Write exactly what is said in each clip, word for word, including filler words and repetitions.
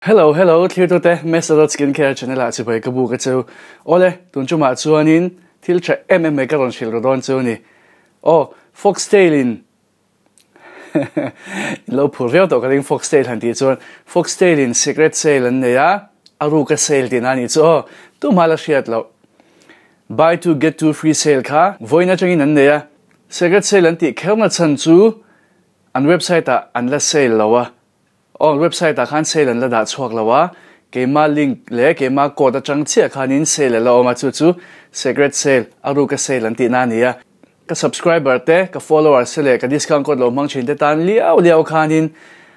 Hello, hello, thlir tu te Mesarot Skincare channel a chibai kabu ka chu. Ole, tun chuma chuanin thil tra M M A ka ron shil ron chu ni. Oh, Foxtailin. Lo phurveo to ka ding Foxtail han ti chuan. Foxtailin secret sale an ne ya. Aru ka sale tin ani chu. Tu mala shiat lo. Buy two get two free sale kha. Voina changin an ne ya. Secret sale an ti kherna chan chu. An website a an la sale lawa. On website a khan sale an la da chuak lawa ke ma link le ke ma code atang chia khanin sale la oma chu chu secret sale aru ka sale an ti na ni ya ka subscriber te ka follower se le ka discount code lo mang chin te tan liao liao khanin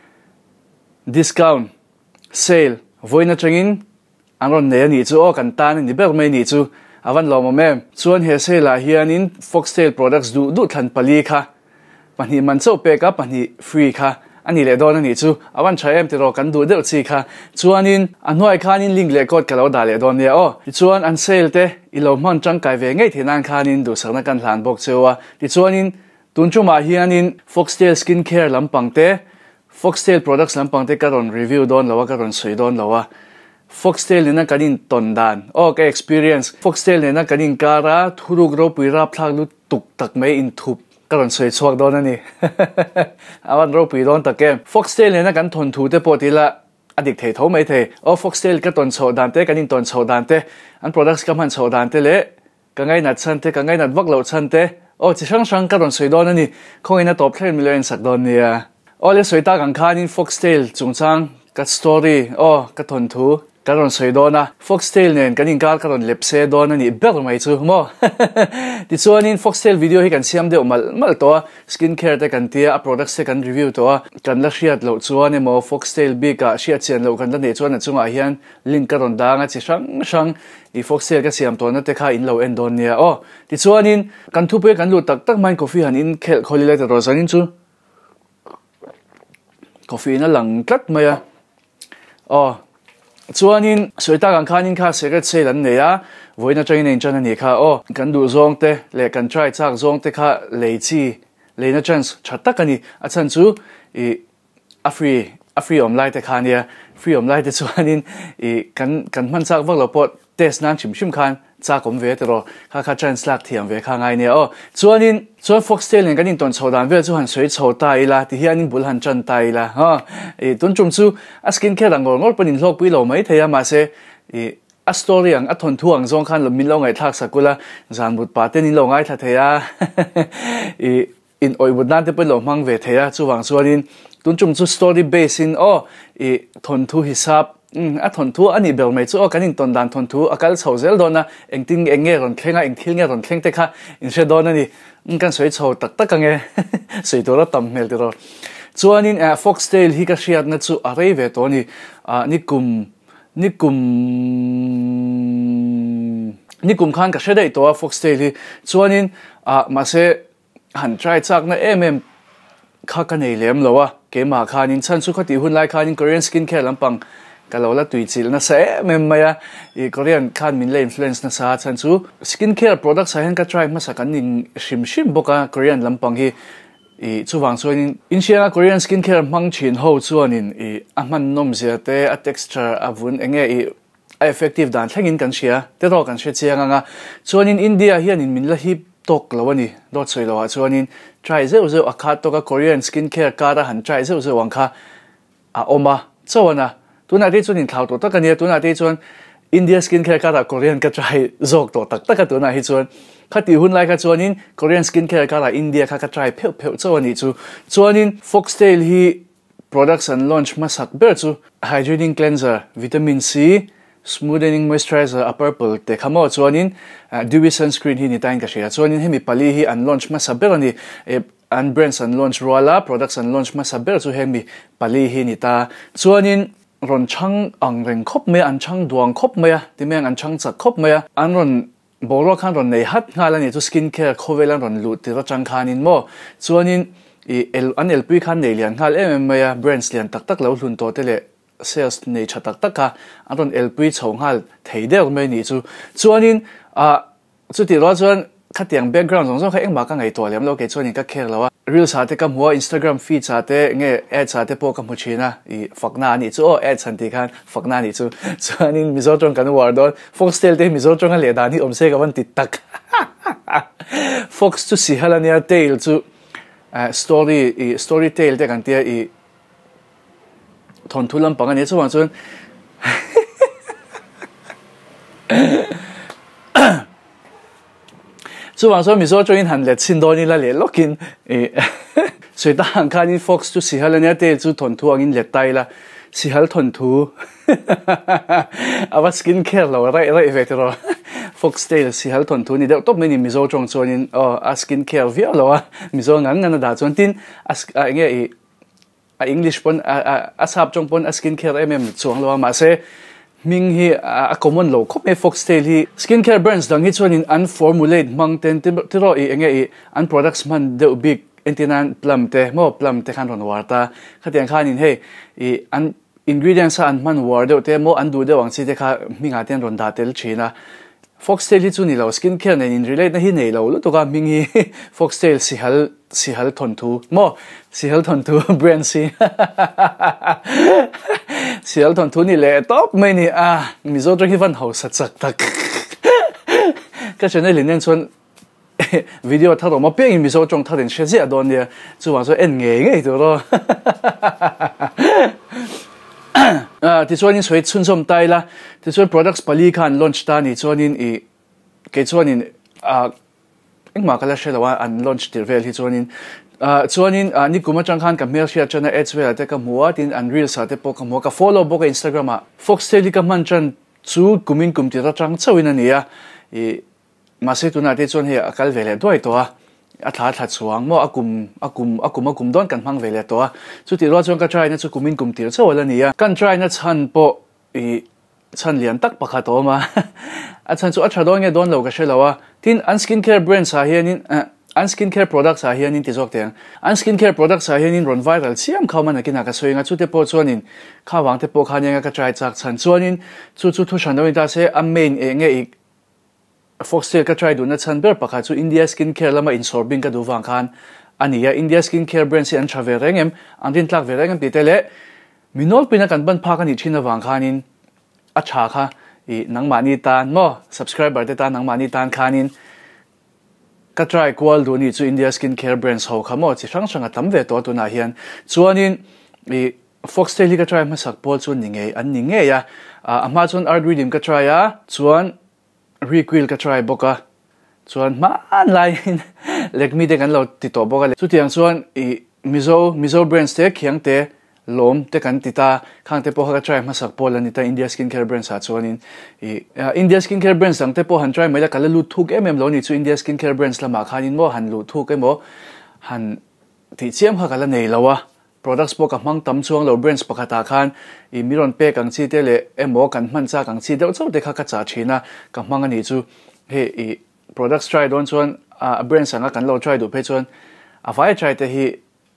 discount sale voina changin anron ne ni chu o kan tan ni ber me ni chu awan lo mo mem chuan he sale la hianin Foxtail products du du than pali kha pani man cho pe ka pani free kha ani le don ani chu awan thaem te ro kan du deuh chi kha chuanin anhoi khanin link le code kalo da le don ne o ti chuan an sale te ilo man chang kai ve ngei thinan khanin du sarna kan hlan bok chewa ti chuanin tun chuma hianin Foxtail skincare lampang te Foxtail products lampang te ka ron review don lawa ka ron soi don lawa Foxtail ne na kanin ton dan o ka experience Foxtail ne na kanin kara thuruk ro puira phlang lu tuk tak mai in thup karon soi chuak don ani awan ro pui don takem Foxtail ne na kan thon thu te potila adik thei tho mai the o Foxtail ka ton chho dan te kanin ton chho dan te an products ka man chho dan te le ka ngai na chan te ka ngai na vak lo chan te o chi sang sang karon soi don ani khoi na top ten million sak don nia o le soi ta kan khanin Foxtail chungchang ka story o ka thon thu karon soi dona Foxtail nen kanin kal karon lepse don ani ber mai chu mo ti chuanin Foxtail video hi kan siam de mal mal to skincare te kan tia a products te kan review to kan la hriat lo chuan emo Foxtail bi ka hriat chen lo kan la ne chuan chunga hian link karon danga chi sang sang i Foxtail ka siam to na te kha in lo en don nia o ti chuanin kan thu pe kan lu tak tak man coffee han in khel kholi la ro sanin chu coffee na lang tlat maya o chuanin soita kan khanin kha secret sale an ne ya voina train in chan ani kha o kan du zong te le kan try chak zong te kha leichi leina chance thatak ani a chan chu i a free a free online te khania free online te chuanin i kan kan man chak wak lo pot test nan chim chim khan cha kom ve te ro kha kha chance lak thiam ve kha ngai ne o chuanin chuan Foxtail nen kanin ton chodan ve chu han soi chho ta ila ti hianin bul han chan ta ila ha e tun chum chu a skincare angor ngor panin hlok pui lo mai theya ma se e a story ang a thon thuang zong khan lo min lo ngai thak sakula zan but pa te ni lo ngai tha theya e in oi bud nan te pe lo mang ve theya chu wang chuanin tun chum chu story based in o e thon thu hisab a thon thu ani bel mai chu o kanin ton dan thon thu akal chhozel dona engting enge ron thlenga eng thil nge ron thleng te kha in she don ani kan soi chho tak tak ange soi to ra tam mel te ro chuanin a Foxtail hi ka hriat na chu a rei ve to ni a nikum nikum nikum khan ka hredai to a Foxtail hi chuanin a ma se han try chak na mm kha ka nei lem lowa ke ma khanin chan chu khati hun lai khanin Korean skincare lampang kalola tui chil na se mem maya i Korean khan min le influence na sa chan chu skincare products a hen ka try ma sakan ning shim shim boka Korean lampang hi i chuwang chuanin insia Korean skincare mang chin ho chuanin i aman nom zia te a texture avun enge i effective dan thlengin kan sia te ro kan she chianga nga chuanin India hian in min la hi tok lawani dot soi lawa chuanin try zeu zeu a kha to ka Korean skincare ka ra han try zeu zeu wang kha a oma chawana tuna te chuan in thlau to tak ania tuna te chuan India skincare ka ra Korean ka try zok to tak tak tuna hi chuan khati hun lai ka chuanin Korean skincare ka ra India kha ka try pheu pheu chawani chu chuanin Foxtail hi products and launch masak ber chu hydrating cleanser vitamin C smoothing moisturizer a purple te khamo chuanin dewy sunscreen hi ni tain ka shia chuanin hemi pali hi an launch masaber ani an brands and launch roala products and launch masaber chu hemi pali hi ni ta chuanin ron chang ang reng khop me an chang duang khop me ti meng an chang chak khop me an ron boro khan ron nei hat ngala ni chu skincare khovelan ron lu ti ra chang khanin mo chuanin i el an el pui khan nei lian ngal em me brands lian tak tak lo hlun to te le sales nei tha tak tak ka an ron el pui chhong hal thei der me ni chu chuanin a chu ti ro chuan khát tiếng background giống giống khách mà các ngày tuổi lắm lâu cái cho nên các care lâu real sao thế cầm hoa Instagram feed sao thế nghe ad sao thế po cầm một chuyện à i phật na ni chú ad sản thì khan phật na ni chú cho nên mình trong cái word đó Foxtel thế mình trong cái lệ đàn thì ông sẽ cái vấn tít tắc Fox chú xì hay là tale chú story story tale thế cái tia i thôn thu lâm bằng cái này chú hoàng xuân chú hoàng xuân mình cho in hành lệ xin đôi ni là lệ login所以當然看你 Fox 就時候咧，啲就同圖啊，因熱帶啦，時候同圖，啊，我 skin care 咯，right right 嘅咯 ，Fox 啲時候同圖，你哋都唔係你咪做種做因哦，啊 skin care 嘅咯啊，咪做硬硬啊，打做啲啊啊嘅啊 English 本啊啊啊十種本啊 skin care 誒咪咪做咯，嘛些明顯啊 common 咯，咁咩 Fox 啲 skin care brands 當佢做因 unformulate mang ten 啲啲咯，誒嘅 un products man 都 big intinan plum te mo plum te khan ron warta khatiang khanin he i an ingredients an man war de te mo an du de wang chi te kha minga ten ron da tel china Foxtel hi chu ni lo skin care nen in relate na hi nei lo lu to ka mingi Foxtel si hal si hal thon thu mo si hal thon thu brand si si hal thon thu ni le top mai ni a mi zo hi van ho sat sak tak ka chane lin nen chon video 睇到我邊然咪所種睇定 share 一段嘢，就話說誒硬嘅度咯。啊，啲所以所以春som帶啦，啲所以 products 不離看 launch 單，啲所以誒，佢所以啊，應馬個啦 share 話 an launch 啲 vel 啲所以啊，所以啊，你估乜張看咁咩 share 真係 ads 為咗咁好啊，啲 an reels 啊，啲播咁好，個 follow 播個 Instagram 啊 ，Foxtel 啲咁樣真，主顧面顧啲啦張，做呢嘢啊，誒。mà sẽ tụi nào thì chọn hệ cái về lệ đôi toa, à thà thà chuang, mà akum akum akum akum đón cần mang về lệ toa, chú thì lo chọn cái trai nó chú cùng mình cùng tiền cho là nè, cái trai nó chăn bộ, ý chăn liền tắc bạc toa mà, à chăn chú à chăn đón nghe đón lâu cái xe lâu à, tin an skincare brand sao hiện nín, an skincare product sao hiện nín thì chọn tiền, an skincare product sao hiện nín run viral, xiêm khâu mà cái nào cái soi ngay chú thì bộ chọn nín, khâu vàng thì bộ khăn nghe cái trai chắc chăn chọn nín, chú chú thu chăn đâu ta sẽ am main nghe Foxtel ka try do na chan ber pakha chu India skincare lama insorbing ka du wang khan ania India skincare brand si an travel em an tin tlak vereng em titele minol pina kan ban pha kan ni thina wang khanin a tha kha i nangmani tan mo subscriber te ta nangmani tan khanin ka try kwal do ni chu India skincare brands ho khamo chi sang sang tam ve to tu na hian chuanin i Foxtel ka try ma sak pol chu ni nge an ni nge ya Amazon art redeem ka try ya chuan requill ka try boka chuan man lai lek mi de kan lo ti to boka chu tiang chuan i mizo mizo brands te khiang te lom te kan tita khang te po ka try ma sak pol ani ta India skincare brands ha chuan in i India skincare brands ang te po han try mai la kala lu thuk em em lo ni chu India skincare brands lama khanin mo han lu thuk emo han ti chiam ha kala nei lawa products po ka mang tam chuang lo brands pakata khan i miron pe kang chi te le emo kan man cha kang chi deuh chau te kha ka cha thina ka mang ani chu he i products try don chuan a brands anga kan lo try do pe chuan a vai try te hi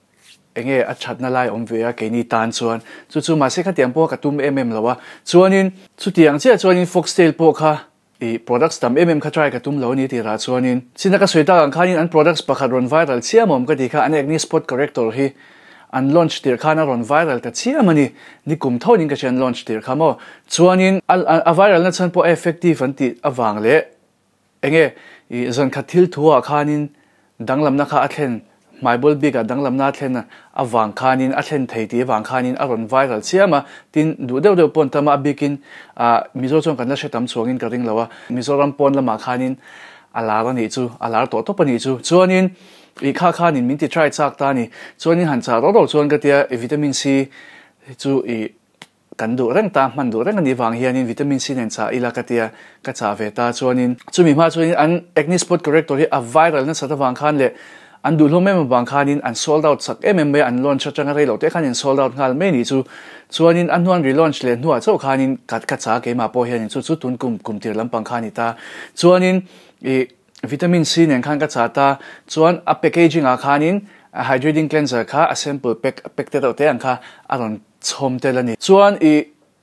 enge a chatna lai om ve a ke ni tan chuan chu chu ma se kha tiang po ka tum mm lawa chuanin chu tiang che chuanin Foxtel po kha i products tam mm kha try ka tum lo ni ti ra chuanin sinaka soita ang khanin an products pakhat ron viral chiamom ka ti kha an acne spot corrector hi an launch tir khana ron viral ta chia mani ni kum thonin ka chen launch tir khamo chuanin a viral na chan po effective anti awang le enge i zan khathil thuwa khanin danglam na kha athen maibol biga danglam na thlen awang khanin athen thei ti awang khanin a ron viral chiama tin du deuh deuh pon tama bikin a mizo chong kan la shetam chuangin ka ring lawa mizoram pon lama khanin alar ani chu alar to to pani chu chuanin i kha kha nin min ti try chak ta ni chuanin han cha ro ro chuan ka tia vitamin C chu i kan du reng ta man du reng ani wang hianin vitamin C nen cha ila ka tia ka cha ve ta chuanin chumi ma chuanin an acne spot corrector hi a viral na sata wang khan le an du hlom em wang khanin an sold out sak em em an launch changa rei lo te khanin sold out ngal me ni chu chuanin an nuan relaunch le nuwa chau khanin kat ka cha ke ma po hianin chu chu tun kum kum tir lampang khani ta chuanin i vitamin C nen khan ka cha ta chuan a packaging a khanin a hydrating cleanser kha a sample pack pack te te ang kha aron chom te lani chuan i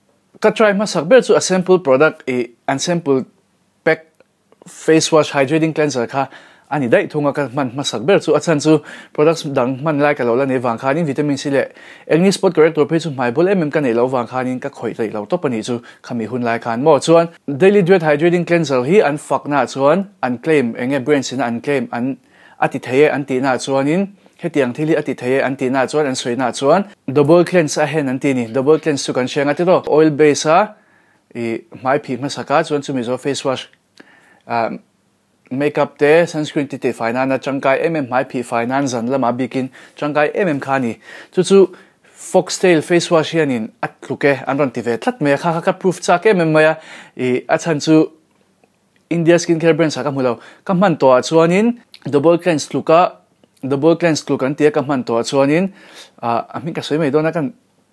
ka try ma sak ber chu a sample product i an sample pack face wash hydrating cleanser kha ani dai thunga ka man masak ber chu achan chu products dang man lai ka lo la ne wang khanin vitamin C le acne spot corrector pe chu mai bol mm ka nei lo wang khanin ka khoi rei lo to pani chu khami hun lai khan mo chuan daily duet hydrating cleanser hi an fak na chuan an claim enge brand sin an claim an ati theye an ti na chuanin hetiang thili ati theye an ti na chuan an soi na chuan double cleanse a hen an ti ni double cleanse chu kan shenga ti ro oil base a i mai phi masaka chuan chu mi zo face wash um makeup te sunscreen ti te finance changkai mm mai phi finance an lama bikin changkai mm khani chu chu foxtail face wash hianin atluke anron ti ve thlat me kha kha proof cha ke mem maya i achan chu India skincare brand sa ka mulo ka man to chuanin double cleanse luka double cleanse luka an ti ka man to chuanin a ami ka soi mai dona kan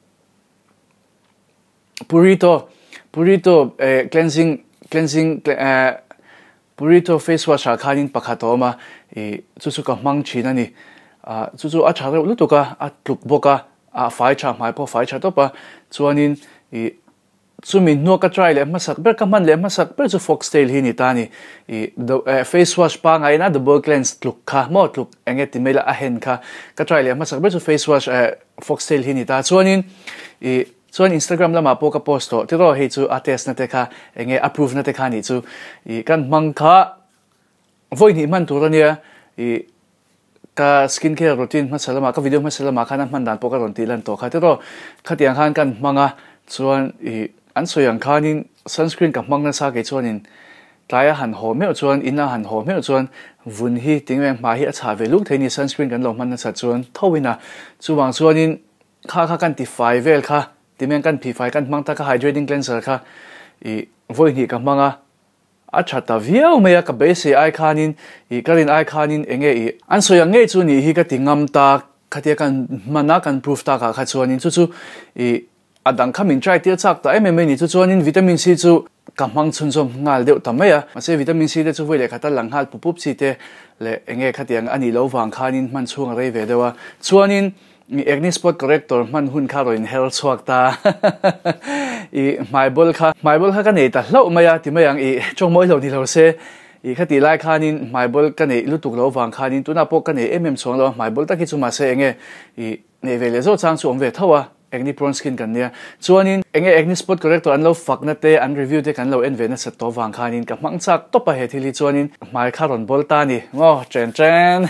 purito purito cleansing cleansing purito face wash a khanin pakhato ma e chu chu ka mang china ni a chu chu a thare lu to ka a tluk boka a fai cha mai po fai cha to pa chuanin e chumi no ka try le masak ber ka man le masak ber chu foxtail hi ni ta ni e face wash pa ngai na double cleanse tluk kha mo tluk enge ti mela a hen kha ka try le masak ber chu face wash foxtail hi ni ta chuanin e chuan Instagram lama po ka post to tiro hei chu a test na te kha enge approve na te kha ni chu i kan mang kha voi ni man tur ania i ka skincare routine ma salama ka video ma salama khana man dan po ka ron ti lan to kha tiro khatiang khan kan manga chuan i an soyang khanin sunscreen ka mangna sa ke chuanin tlaya han ho me chuan ina han ho me chuan vun hi tingweng ma hi a cha ve luk theini sunscreen kan lo man na sa chuan thowina chuwang chuanin kha kha kan ti five vel kha timeng kan P five kan mangta ka hydrating cleanser kha i voi ni ka manga a chata viau me ka base ai khanin i karin ai khanin enge i an soya nge chu ni hi ka tingam ta khatia kan mana kan proof ta ka kha chuanin chu chu i adang khamin try tir chak ta em ni chu chuanin vitamin C chu ka mang chun chom ngal deuh tamaya ma se vitamin C te chu voi le khata langhal pupup chi te le enge khatiang ani lo wang khanin man chung rei ve dewa chuanin acne spot corrector man hun kha roin health swak ta i my bol kha my bol kha ka nei ta hlo maya ti mayang i chongmoi lo ni lo se i khati lai khanin my bol ka nei lutuk lo wang khanin tuna pok ka nei mm chong lo my bol ta ki chu ma se enge i nei vele zo chang chu om ve thawa acne prone skin kan nia chuanin enge acne spot corrector an lo fak na te an review te kan lo en ve na sa to wang khanin ka mang chak to pa he thili chuanin my kha ron bol ta ni ngo chen chen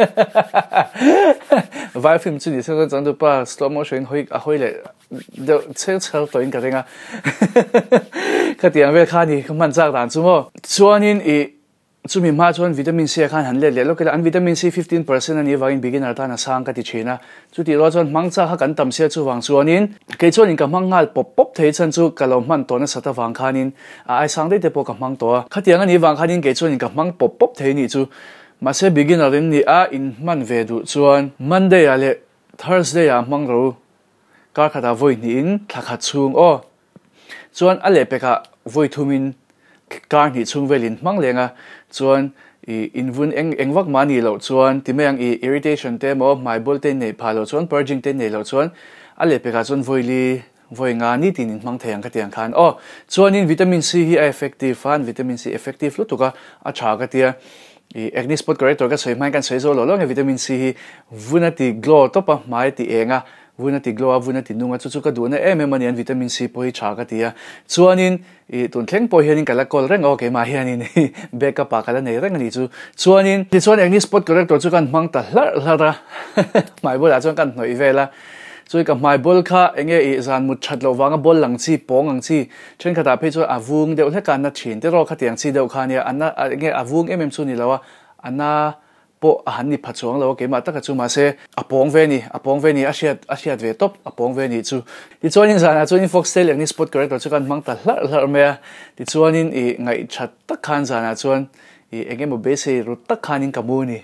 vai film chu ni se chang du pa slow motion hoi a hoi le de che chel to in ka renga khatiang ve kha ni man chak dan chu mo chuanin i chumi ma chuan vitamin C khan han le le lo kela an vitamin C fifteen percent ani wangin beginner ta na sang ka ti china chu ti ro chuan mangcha kha kan tam sia chu wang chuanin ke chuan in ka mangal pop pop thei chan chu kalo man to na sata wang khanin a ai sang dei te po ka mang to khatiang ani wang khanin ke chuan in ka mang pop pop thei ni chu ma se beginner in ni a in man ve du chuan Monday ale Thursday a mang ro ka khata voi ni in thakha chung o chuan ale pe ka voi thumin kar ni chung velin mang lenga chuan i invun eng engwak mani lo chuan timeng i irritation te mo mai bol te nei phalo chuan purging te nei lo chuan ale pe ka chuan voili voi nga ni tin mang theyang ka tiang khan o chuan in vitamin C hi effective fan vitamin C effective lu tuka a tha ka tia i acne spot corrector ka soi mai kan soi zo lo lo nge vitamin C hi vunati glow to pa mai ti enga vunati glow vunati nunga chu chu ka du na em em ani an vitamin C po hi tha ka tia chuanin i tun thleng po hianin kala kol reng o ke ma hianin backup pa kala nei reng ani chu chuanin ti chuan acne spot corrector chu kan mang ta hlar hlara mai bola chuan kan hnoi vela chui ka mai bol kha enge i zan mut that lo wanga bol lang chi pong ang chi chen khata phe chu avung deuh hleka na thin te ro khatiang chi deuh khania anna enge avung em em chu ni lawa anna po han ni phachuang lo ke ma ta ka chu ma se apong ve ni apong ve ni asiat asiat ve top apong ve ni chu ti chuanin zana chuanin foxtail acne spot corrector chu kan mang ta hlar hlar me ti chuanin i ngai that ta khan zana chuan i enge mo base ru ta khanin kamuni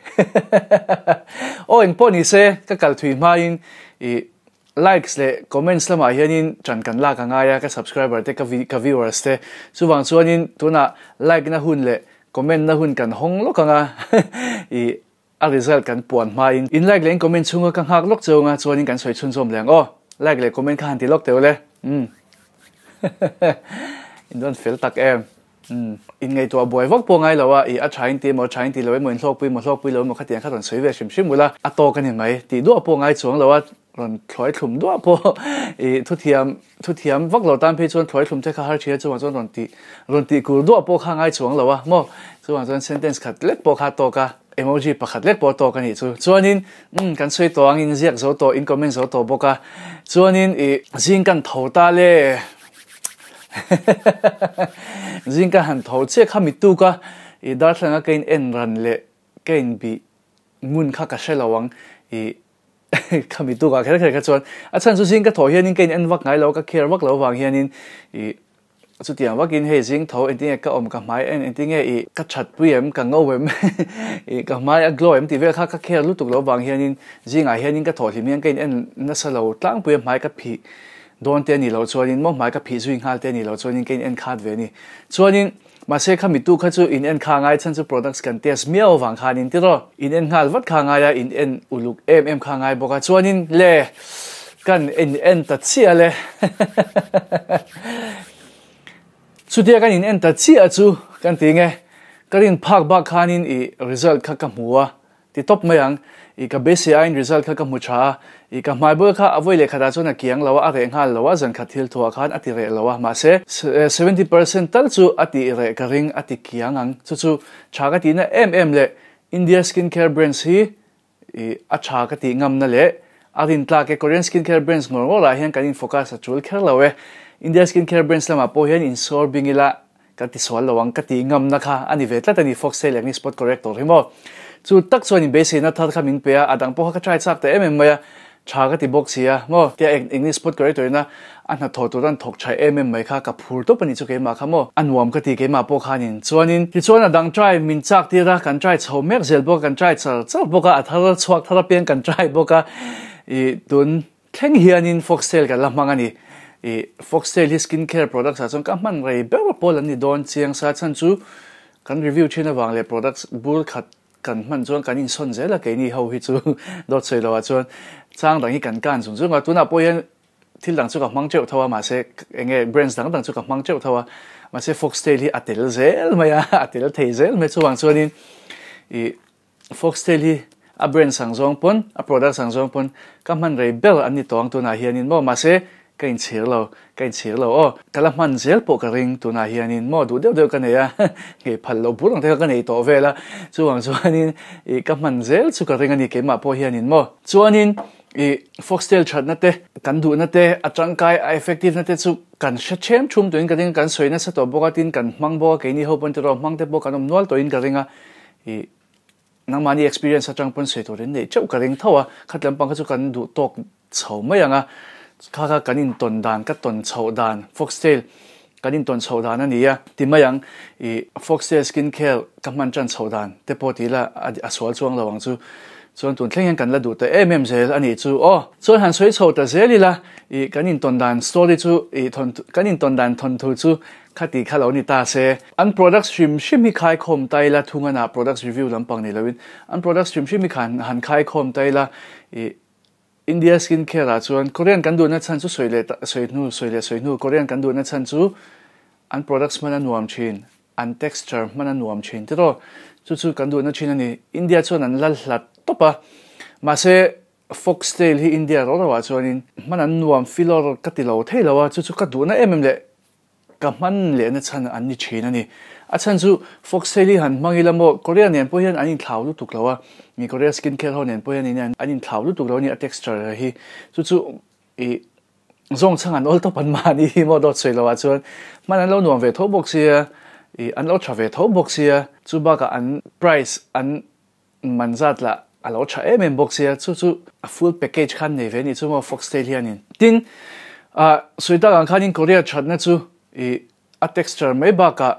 o eng po ni se ka kal thui ma in i likes le comments lama hianin chan kan la ka ngaya ka subscriber te ka ka viewers te chuwang chuanin tuna like na hun le comment na hun kan hong lo ka nga i a result kan puan ma in in like le comment chunga kan hak lok chunga chuanin kan soi chun som leng o like le comment khan ti lok te le um in don fel tak em in ngay tua boy vok po ngai lawa i a thain ti mo thain ti lawe mo in hlok pui mo hlok pui lo mo khatiang khaton soi ve shim shim mula a to kan mai ti du po ngai chuang lawa ron thloi thlum du po i thu thiam thu thiam vak lo tam phe chuan thloi thlum te kha har chia chuan chuan ron ti ron ti kur du po kha ngai chuang lawa mo chuan chuan sentence khat lek po kha to ka emoji pakhat lek po to kan hi chu chuanin um kan soi to ang in ziak zo to in comment zo to boka chuanin i jing kan thota le jing ka han tho che khami tu ka i dar thlanga kein en ran le kein bi ngun kha ka shelawang i khami tu ka khera khera chuan a chan chu jing ka tho hianin kein en wak ngai lo ka kher wak lo wang hianin i chu tiang wakin he jing tho enting ka om ka mai en enting e ka that puem ka ngowem e ka mai a glow em ti ve kha ka kher lu tuk lo wang hianin jinga hianin ka tho hlim yang kein en na salo tlang puem mai ka phi don te ni lo chuanin mo mai ka phi zuing hal te ni lo chuanin kein en khat ve ni chuanin ma se khami tu kha chu in en kha ngai chan chu products kan test miao wang khanin ti ro in en hal wat kha ngai ya in en uluk em em kha ngai boka chuanin le kan en en ta chia le chu dia kan in en ta chia chu kan ti nge karin phak ba khanin i result kha ka hmuwa ti top mayang i ka baseline result kha ka hmu tha i ka mai bo kha avoi le khata chuna kiang lawa a reng hal lawa zan khathil thua khan ati re lawa ma se seventy percent tal chu ati re ka ring ati kiang ang chu chu tha ka ti na mm le India skincare brands hi i a tha ka ti ngam na le arin tla ke Korean skincare brands ngor ngor la hian kanin focus a chul kher lawe India skincare brands lama po hian in sor bingila kati swal lawang kati ngam na kha ani vetla tani foxtail ani spot corrector himo chu tak chuan in base na thar khaming pe adang po kha try chak te em maya cha ka ti box ya mo tia english spot corrector na an tho tu ran thok chai em mai kha ka phur to pani chu ke ma khamo anwam ka ti ke ma po khanin chuanin ti chuan adang try min chak ti ra kan try chho mek zel bo kan try chal chal bo ka athar chuak thara pen kan try bo ka i tun thleng hianin foxtail ka lamang ani i foxtail skincare products achong ka man rei ber pol ani don chiang sa chan chu kan review china wang le products bul khat kan man chuan kan in son zela ke ni ho hi chu dot sei lo chuan chang dang hi kan kan chung chung tuna po yan thil dang chu ka mang cheu thawa ma se enge brands dang dang chu ka mang cheu thawa ma se foxtail hi atel zel maya atel thei zel me chu wang chuanin i foxtail hi a brand sang zong pon a product sang zong pon ka man rei bel ani tong tuna hianin mo ma se kain chir lo kain chir lo o kala man zel po ka ring tuna hianin mo du deu deu ka ne ya nge phal lo burang te ka nei to vela chuang chuanin i ka man zel chu ka ring ani ke ma po hianin mo chuanin i foxtail chat na te kan du na te atangkai effective na te chu kan sha chem thum to in ka ding kan soina sa to boka tin kan mang bo ke ni ho pon te ro mang te bo kan om nual to in ka ringa i nang mani experience atang pon se to rin nei chau ka ring thawa khatlam pang ka chu kan du tok chho mai anga kha kha kanin ton dan ka ton chho dan foxtail kanin ton chho dan ani ya timayang i foxtail skincare ka man chan chho dan te potila a swal chuang lawang chu chuan tun thleng kan la du te mm zel ani chu o chuan han soi chho ta zelila i kanin ton dan story chu i thon kanin ton dan thon thu chu khati khalo ni ta se an product stream shimi khai khom taila thungana products review lampang ni lawin an product stream shimi khan han khai khom taila i India skincare a chuan Korean kan du na chan chu soile soinu soile soinu Korean kan du na chan chu an products mana nuam chin an texture mana nuam chin tero chu chu kan du na chin ani India chuan an lal hlat topa ma se foxtail hi India ro wa chuanin mana nuam filor katilo theilawa chu chu ka du na em em le ka man le na chan an ni chin ani a chan chu foxtail han mangilamo Korean nen po hian anin thlau lu tuklawa mi Korea skincare ho nen po hian in anin thlau lu tuklo ni a texture hi chu chu i zong chang an ol to pan ma ni mo dot seilawa chuan man an lo nuam ve tho boxia i an lo tha ve tho boxia chu ba ka an price an manzat la alo tha em boxia chu chu a full package khan nei ve ni chu mo foxtail hianin tin a soita ang khanin Korea chat na chu i a texture mai ba ka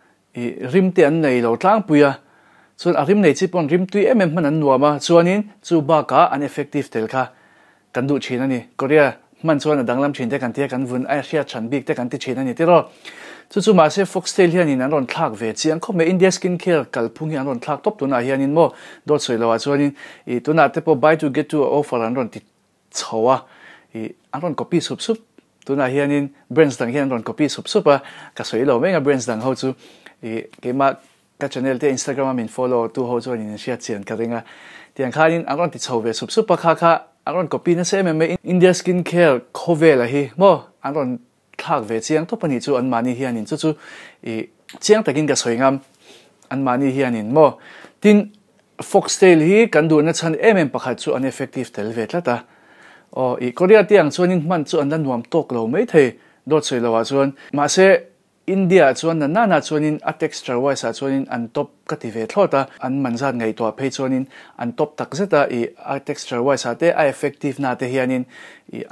i rim te an nei lo tlang puya chuan a rim nei chi pon rim tui em em man an nuama chuanin chu ba ka an effective tel kha kan du chin ani Korea man chuan a danglam chin te kan te kan vun a hria chan bik te kan ti chin ani tero chu chu ma se foxtail hianin an ron thlak ve chiang khom me India skincare kalphung hi an ron thlak top tuna hianin mo dot soilawa chuanin i tuna te po buy to get to offer an ron ti chowa i an ron copy sup sup tu na hianin brands dang hian ron copy sup sup a ka soi lo menga brands dang ho chu i kema ka channel te Instagram min follow tu ho chuan in share chen ka ringa tiang khanin angron ti chhowe sup sup pa kha kha angron copy na se me India Skin Care khovel a hi mo angron thak ve chiang to pani chu an mani hianin chu chu i chiang takin ka soingam an mani hianin mo tin Foxtail hi kan du na chan mm pakhat chu an effective tel ve tlata o i Korea tiang chuanin man chu an dan nuam tok lo mai the dot sei lawa chuan ma se India chuan na na na chuanin a texture wise a chuanin an top ka ti ve thlota an manzat ngai to phei chuanin an top tak zeta i a texture wise ate a effective na te hianin i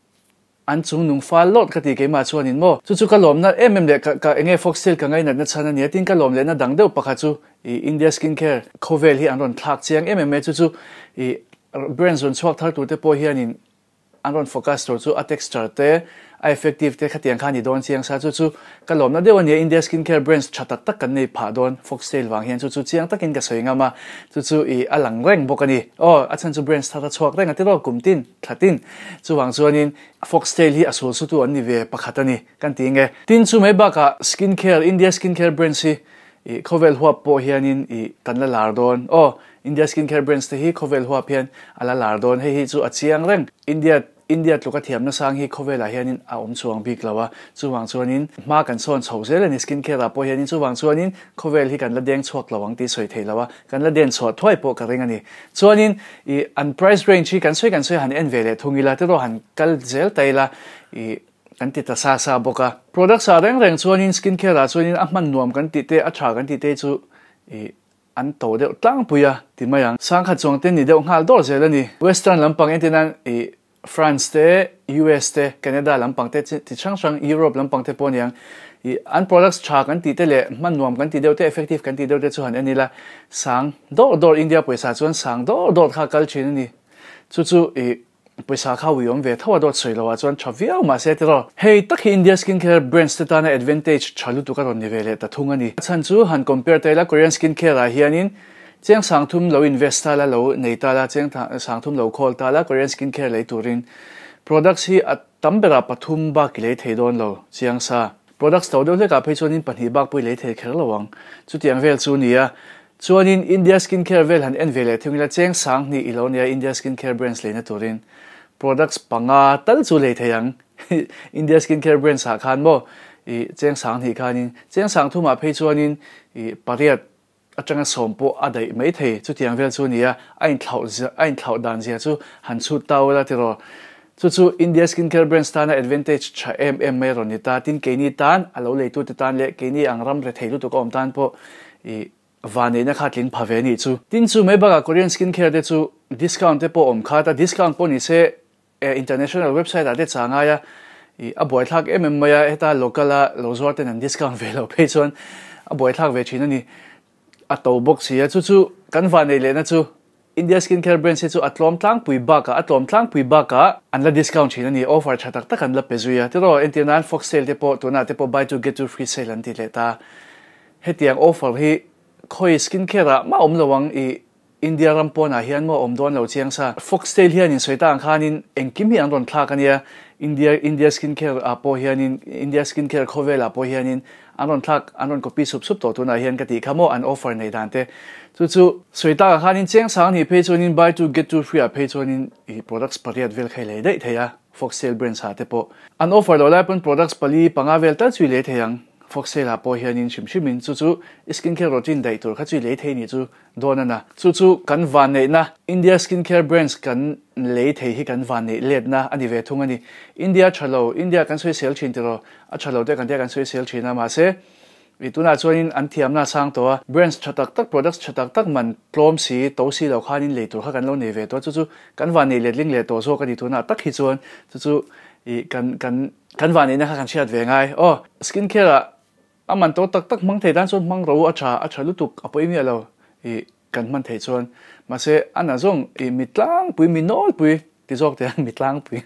an chung nung fal lot ka ti ke ma chuanin mo chu chu ka lom na mm le ka ka enge Foxtail ka ngai na na chana ni tin ka lom le na dang deuh pakha chu i India Skin Care khovel hi an ron thlak chiang mm chu chu i brands ron chuak thar tu te po hianin an ron focus to chu a texture te a effective te khatiang khani don chiang sa chu chu ka lom na dewa ni India Skin Care brands thatak tak kan nei pha don Foxtail wang hian chu chu chiang takin ka soinga ma chu chu i alang reng bokani o a chan chu brands thata chuak reng ati ro kumtin thatin chu wang chuanin Foxtail hi asul su tu an ni ve pakhatani kan ti nge tin chu mai ba ka Skin Care India Skin Care brands hi i khovel huap po hianin i kanla lar don o India Skin Care brands te hi khovel huap hian ala lar don hei hi chu a chiang reng India India tluka thiam na sang hi khowela hianin a om chuang bik lawa chuwang chuanin ma kan son chhozel ani Skin Care po hianin chuwang chuanin khovel hi kan la deng chuak lawang ti soi thei lawa kan la den chhuat thoi po ka ring ani chuanin i an price range hi kan soi kan soi han en vele thungila te ro han kal zel taila i kan ti ta sa sa boka product sa reng reng chuanin Skin Care a chuanin a man nuam kan ti te a tha kan ti te chu i an to de tlang puya ti mayang sang kha chong ten ni de ngal dor zel ani western lampang entinan i France te U S te Canada lampang te ti chang chang Europe lampang te poniang i an products cha kan ti te le man nuam kan ti deu te effective kan ti deu te chu han anila sang dor dor India poisa chuan sang dor dor kha kal chin ni chu chu i poisa kha wi om ve thawa dot sei lawa chuan thaviau ma se te ro hei tak India Skin Care brands te ta na advantage chalu tu ka ron ni vele ta thungani chan chu han compare te la Korean Skin Care a hianin cheng sang thum lo invest ta la lo nei ta la cheng sang thum lo khol ta la Korean Skin Care lei turin products hi at tambera pathum ba ki le thei don lo chiang sa products to do le ka phei chonin panhi bak pui le thei kher lawang chu tiang vel chu nia chuanin India Skin Care vel han en vele thungila cheng sang ni ilonia India Skin Care brands le na turin products panga tal chu le theiang India Skin Care brands ha khan mo i cheng sang ni khanin cheng sang thuma phei chuanin i pariat atanga sompo adai mai thei chu tiang vel chu nia ain thlau ain thlau dan zia chu han chu tawla tiro chu chu India Skin Care brands ta na advantage cha mm mai ron ni ta tin ke ni tan alo le tu tan le ke ni angram re theilu tu kom tan po i vane na khatlin phave ni chu tin chu mai ba Korean Skin Care de chu discount te po om kha ta discount po ni se international website ate changa ya i a boy thak mm maya eta local a lozor ten discount velo pe chon a boy thak ve china ni a to box hi chu chu kan vane le na chu India Skin Care brands chu atlom tlang pui ba ka atlom tlang pui ba ka an la discount china ni offer chatak tak an la pezuya te ro entinan Foxtail te po to na te po buy to get to free sale an ti le ta hetiang offer hi khoi Skin Care ma om lawang i India rampona hian mo om don lo chiang sa Foxtail hian in soita ang khanin engkim hi an ron thla kania India India Skin Care apo hianin India Skin Care khovel apo hianin anon thak anon copy sup sup to to na hian ka ti khamo an offer nei dante chu chu soita khanin cheng sang ni page onin buy to get to free a page onin i products pariat vel khai le dei theya Foxtail brands ha te po an offer lo lai pon products pali panga vel ta chui le theyang Foxtail apo hianin shimshimin chu chu Skin Care routine dai tur kha chui le thei ni chu dona na chu chu kan van nei na India Skin Care brands kan le thei hi kan van nei let na ani ve thung ani India chalo India kan soi sel chin tiro a chalo te kan te kan soi sel china ma se ituna chuanin an thiam na sang to brands chatak tak products chatak tak man plom si to si lo khanin le tur kha kan lo nei ve to chu chu kan van nei let ling le to so ka di tuna tak hi chuan chu chu i kan kan kan van nei na kha kan chiat ve ngai oh Skin Care aman to tak tak mang thei dan chon mang ro a tha a tha lutuk apoi mi alo i kan man thei chon ma se ana zong i mitlang pui minol pui ti jok te mitlang pui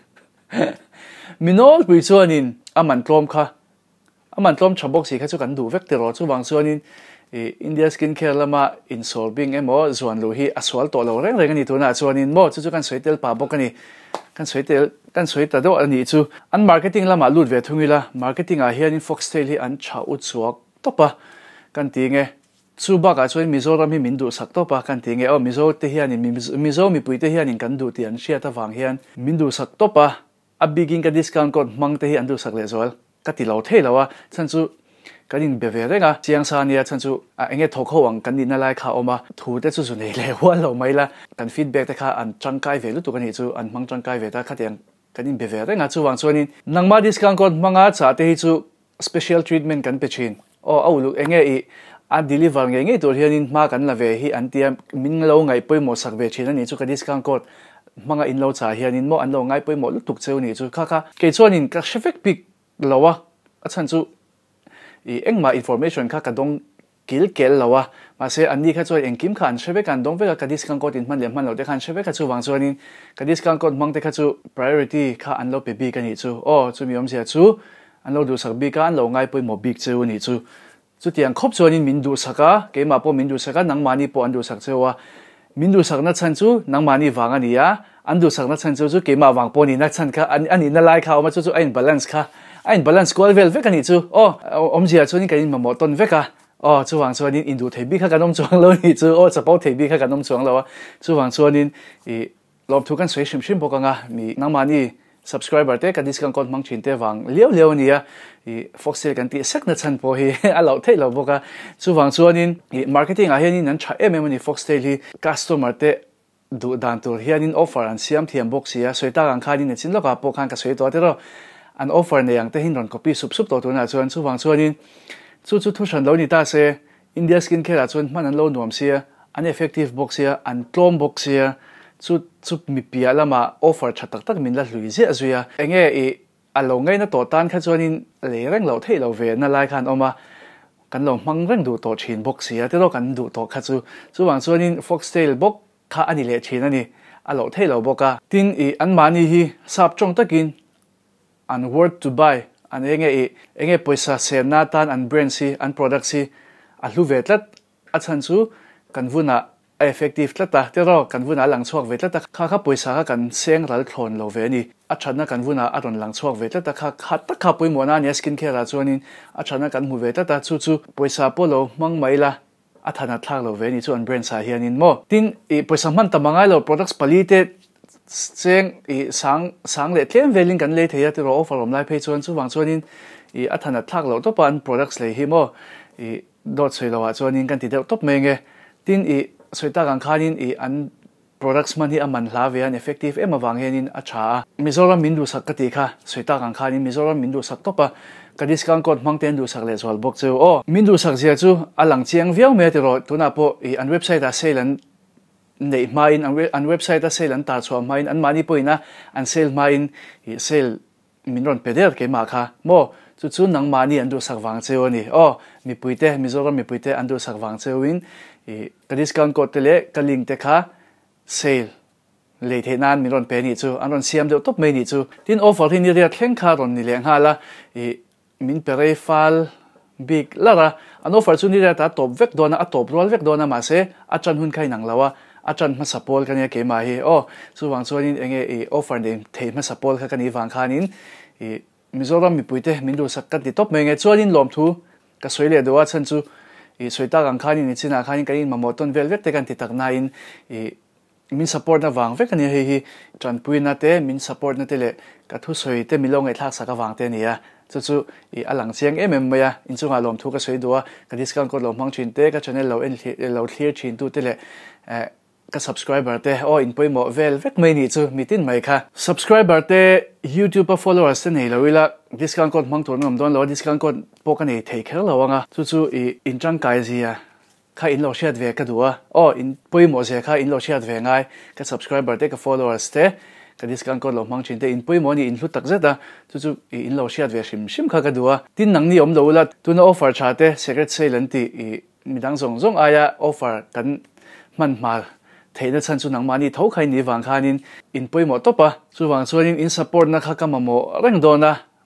minol pui chuanin aman tlom kha aman tlom chabok si kha chu kan du vek te ro chu wang chuanin i India Skin Care lama insolving emo zuan lo hi aswal to lo reng reng ani tuna chuanin mo chu chu kan soitel pa bok ani kan soi tel kan soi ta do ani chu an marketing lama lut ve thungila marketing a hian in Foxtel hi an tha u chuak topa kan ti nge chu ba ka chuan Mizoram hi min du sak topa kan ti nge o Mizo te hian in Mizo mi pui te hian in kan du ti an sia ta wang hian min du sak topa a bigin ka discount code mang te hi an du sak le zol ka ti lo the lawa chan chu kanin beve renga chiang sa nia chan chu a enge thokho wang kan ni na lai kha oma thu te chu chu nei le wa lo mai la kan feedback te kha an changkai ve lu tu kan hi chu an mang changkai ve ta kha tiang kanin beve renga chu wang chuanin nangma discount code manga cha te hi chu special treatment kan pe chin o au lu enge i a deliver nge nge tur hianin ma kan la ve hi an tiam min lo ngai poi mo sak ve chin ani chu ka discount code manga in lo cha hianin mo an lo ngai poi mo lu tuk cheu ni chu kha kha ke chuanin ka shefek pik lowa a chan chu i engma information kha ka dong kil kel lawa ma se ani kha choi engkim khan shebe kan dong ve ka discount code in man le man lo de khan shebe kha chu wang chuanin ka discount code mang te kha chu priority kha an lo pe bi ka ni chu o chu mi om sia chu an lo du sak bi ka an lo ngai poi mo big cheu ni chu chu tiang khop chuanin min du saka ke ma po min du saka nang mani po an du sak chewa min du sak na chan chu nang mani wang ani ya an du sak na chan chu chu ke ma wang po ni na chan kha an ani na lai kha ma chu chu ain balance kha ain balance kwal vel ve ka ni chu o om sia chuanin ka in ma mo ton ve ka o chu wang chuanin in du thei bi kha ka nom chuang lo ni chu o chapau thei bi kha ka nom chuang lo chu wang chuanin i lop thu kan soi shim shim bo ka nga mi nang mani subscriber te ka discount code mang chin te wang leo leo ni ya i Foxtel kan ti sak na chan po hi a lo thei lo bo ka chu wang chuanin i marketing a hianin an tha em em ni Foxtel hi customer te du dan tur hianin offer an siam thiam box ya soita ang khani ne chin lo ka po khan ka soi to te ro an offer ne yang te hin ron copy sup sup to tu na chuan chu wang chuanin chu chu thu shan lo ni ta se India Skincare a chuan man an lo nuam sia an effective box ya an klom box ya chu chu mi pia lama offer thatak tak min la hlui je azuya enge i alo ngai na to tan kha chuanin le reng lo thei lo ve na lai khan oma kan lo mang reng du to thin box ya te ro kan du to kha chu chu wang chuanin Foxtel box kha ani le thin ani alo thei lo boka tin i an mani hi sap chong takin an worth to buy an enge i enge poisa sem na tan an brand si an product si a hlu ve tlat a chan chu kan vuna effective tlata te ro kan vuna lang chuak ve tlata kha kha poisa ka kan seng ral thlon lo ve ni a thana kan vuna a ron lang chuak ve tlata kha kha ta kha poi mo na ne skincare a chuanin a thana kan mu ve tlata chu chu poisa polo mang maila a thana thak lo ve ni chu an brand sa hianin mo tin i poisa man ta mangai lo products palite cheng i sang sang le tlem velin kan le theya te ro offer om lai phe chuan chu wang chuanin i a thana thak lo to pan products le hi mo i dot choi lo wa chuanin kan ti deuh top me nge tin i soita gang khanin i an products man hi aman hla ve an effective em awang henin a tha Mizoram min du sak ka ti kha soita gang khanin Mizoram min du sak topa ka discount code mang ten du sak le zwal bok chu o min du sak zia chu alang chiang viau me te ro tuna po i an website a sale an nei main an website a sale an ta chwa main an mani poina an sale main i sale min ron peder ke ma kha mo chu chu nang mani an du sak wang cheu ni o mi puite Mizoram mi puite an du sak wang cheuin i ka discount code te le ka link te kha sale le the nan mi ron pe ni chu an ron siam de top me ni chu tin offer hin ria thleng kha ron ni leng hala i min pere fal big lara an offer chu ni ra ta top vek dona a top rol vek dona ma se a chan hun khai nang lawa a chan ma support kan ya ke ma hi o chu wang chuanin enge i offer de thei ma support kha kan i wang khanin i Mizoram mi puite min du sak ka ti top me nge chuanin lom thu ka soile do a chan chu i soita gang khani ni china khani kain mamoton velvet te kan ti tak na in i min support na wang ve kan hi hi tran puina te min support na te le ka thu soi te milong e thak saka wang te ni ya chu chu i alang chiang em em ya in chunga lom thu ka soi do ka discount code lom mang chin te ka channel lo en lo clear chin tu te le ka subscriber te o in poi mo vel vek mai ni chu mitin mai kha subscriber te YouTube followers te nei lo ila discount code mang tur ngam don lo discount code po ka nei thei kher lo wanga chu chu i in chang kai zia kha in lo share ve ka duwa o in poi mo se kha in lo share ve ngai ka subscriber te ka followers te ka discount code lo mang chin te in poi mo ni in hlu tak zeta chu chu i in lo share ve shim shim kha ka duwa tin nang ni om lo la tuna offer cha te secret sale an ti i midang zong zong aya offer kan man ma thei na chan chu nang mani tho khai ni wang khanin in poi mo topa chu wang chuanin in support na kha ka mamo reng dona mo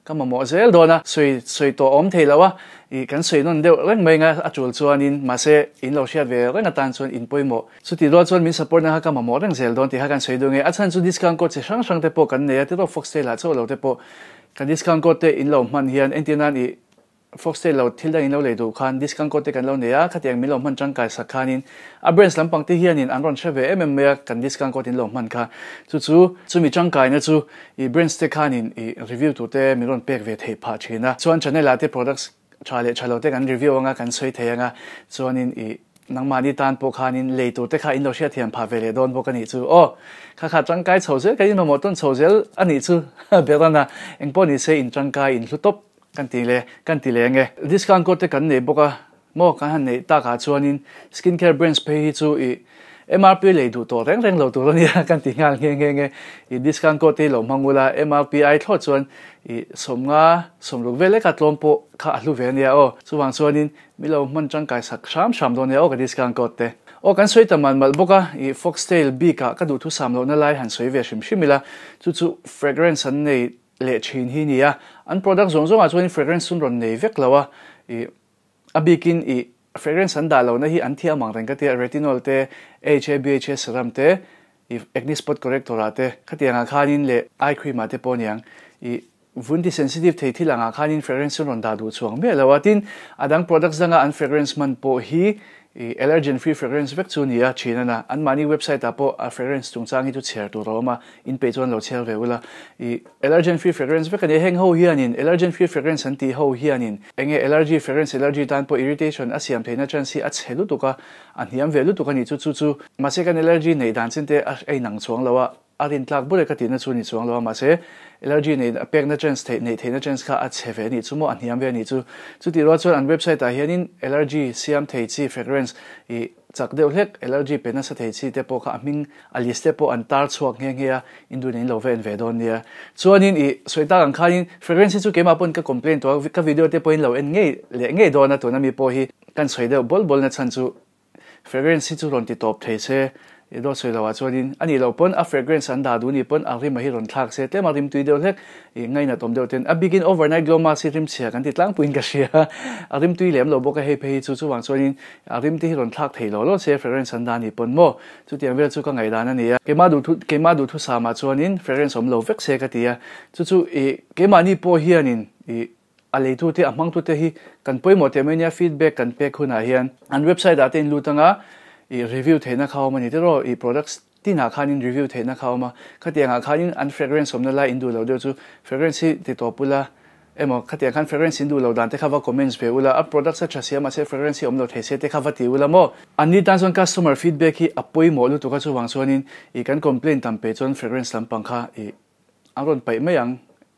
ka ma mo zel dona soi soi to om theilawa i kan soi non deu reng mai nga achul chuanin ma se in lo shiat ve reng atan chuan in poimo chuti ro chuan min support na ha ka ma mo reng zel don ti ha kan soi do nge achan chu discount code che sang sang te po kan ne ti ro Foxtel la chu lo te po kan discount code te in lo man hian entinan i Foxtel lo thil dang in lo le do khan discount code te kan lo ne ya khatiang mi lo man chang kai sakhanin a brands lampang te hian in an ron cheve mm me kan discount code in lo man kha chu chu chu mi chang kai na chu i brands te khanin i review tu te mi ron pek ve thei pha china chuan channel la te products chale chalo te kan review anga kan soi thei anga chuanin i nangmani tan po khanin le tu te kha in lo sia thiam pha ve le don bo kan ni chu o kha kha chang kai chhozel kai ma mo ton chhozel ani chu berana engpo ni se in chang kai in hlutop kan ti le kan ti le nge discount code te kan nei boka mo kan han nei ta ka chuanin skincare brands pe hi chu i M R P le du to reng reng lo tu ro ni kan ti ngal nge nge nge i discount code te lo mangula M R P ai tho chuan i somnga somluk vele ka tlom po kha alu ve nia o chuwang chuanin mi lo man chang kai sak sham sham do ne o ka discount code te o kan soi taman mal boka i Foxtel B ka ka du thu sam lo na lai han soi ve shim shimila chu chu fragrance an nei le chin hi nia an product zong zong a chuan fragrance sun ron nei vek lawa i abikin i fragrance an da lo na hi an thia mang reng ka te retinol te H A B H A serum te i acne spot corrector ate khatianga khanin le eye cream ate poniang i vundi sensitive thei thilanga khanin fragrance sun ron da du chuang me lawatin adang products danga an fragrance man po hi i allergen free fragrance vek chu nia china na an mani website apo a fragrance tung chang hi chu share tu roma in page one lo share ve wala i allergen free fragrance vek ani heng ho hianin allergen free fragrance anti ho hianin enge allergy fragrance allergy tan po irritation asiam theina chan si a chhelu tuka an hiam velu tuka ni chu chu chu ma se kan allergy nei dan chen te a ei nang chuang lawa arin tlak bure ka tin na chu ni chuang lawa ma se allergy nei pek na chance the nei theina chance kha a cheve ni chu mo an hiam ve ni chu chu ti ro chuan an website a hianin allergy siam thei chi fragrance i chak deuh hlek allergy pena sa thei chi te po kha ming a list te po an tar chuak nge nge in du nei lo ve en ve don nia chuanin i soita ang khain fragrance chu kema pon ka complain to ka video te po in lo en nge le nge do na to na mi po hi kan soi deuh bol bol na chan chu fragrance chu ron ti top thei se i do soi lawa chuanin ani lo pon a fragrance an da du ni pon a rim hi ron thak se te ma rim tui deuh hlek i ngai na tom deuh ten a begin overnight glow mask rim chia kan ti tlang puin ka sia a rim tui lem lo boka he pe chu chu wang chuanin a rim ti ron thak thei lo lo se fragrance an da ni pon mo chu tiang vel chu ka ngai dan ani ya ke ma du thu ke ma du thu sa ma chuanin fragrance om lo vek se ka ti ya chu chu i ke ma ni po hianin i a le tu te amang tu te hi kan poimo te menia feedback kan pe khuna hian an website aten lutanga i review theina khawma ni te ro i products tina khanin review theina khawma khatianga khanin an fragrance omna la indu lo de chu fragrance ti topula emo khatiang khan fragrance indu lo dan te khawa comments pe ula a products cha sia ma se fragrance omlo these te khawa ti ula mo ani tan son customer feedback hi apoi mo lu tu ka chu wang sonin i kan complain tam pe chon fragrance lampang kha i aron pai mayang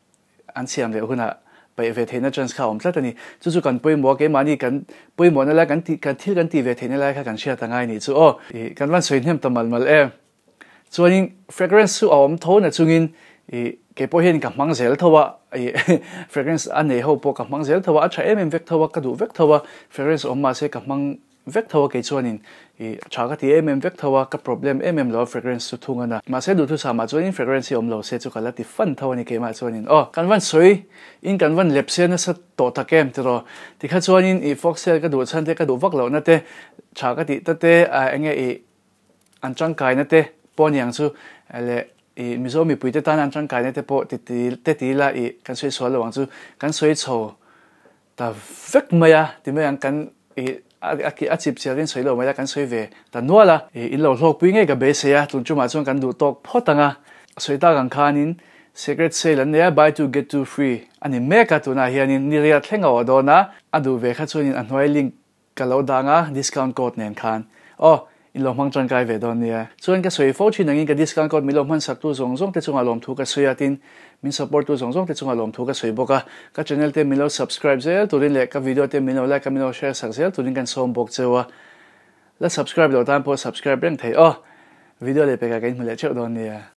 an siam le huna pai ve theina chance kha om tlatani chu chu kan poi mo ke mani kan poi mo na la kan ti kan thil kan ti ve theina la kha kan share tangai ni chu o i kan wan soin hem tamal mal e chuanin fragrance su om tho na chungin i ke po hen ka mang zel thowa i fragrance an nei ho po ka mang zel thowa a tha em em vek thowa ka du vek thowa fragrance om ma se ka mang vek thowa ke chuanin i chaga ti em em vek thowa ka problem em em lo fragrance su thunga na ma se du thu sama chuanin fragrance om lo se chu kala ti fan thowa ni ke ma chuanin o kan wan soi in kan wan lepse na sa to ta kem tro ti kha chuanin i Foxtel ka du chan te ka du vak lo na te chaga ti ta te a enge i an chang kai na te ponyang chu le i mizomi puite tan an chang kai na te po ti ti te ti la i kan soi so lo wang chu kan soi cho ta vek maya ti me ang kan i aki achip chiarin soi lo maya kan soi ve ta nuala in lo hlok pui nge ka be se ya tun chu ma chuan kan du tok photanga soi ta gang khanin secret sale an ya buy to get two free ani me ka tu na hianin ni ria thlenga odona adu ve kha chuanin an hoi link ka lo danga discount code nen khan o in lo mang chang kai ve don nia chuan ka soi fo thin angin ka discount code milom man sak tu zong zong te chunga lom thu ka soyatin min support tu zong zong te chunga lom thu ka soi boka ka channel te milo subscribe zel turin le ka video te milo like ka milo share sak zel turin kan som bok chewa la subscribe lo tan po subscribe reng thei o video le pe ka kain mule cheu don nia